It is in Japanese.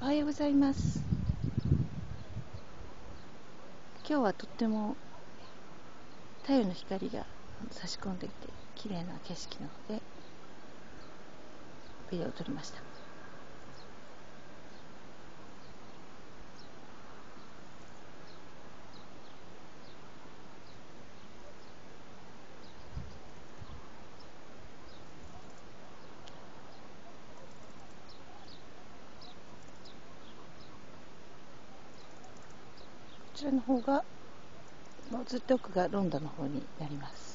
おはようございます。今日はとっても太陽の光が差し込んでいて綺麗な景色なのでビデオを撮りました。こちらの方がもうずっと奥がロンドンの方になります。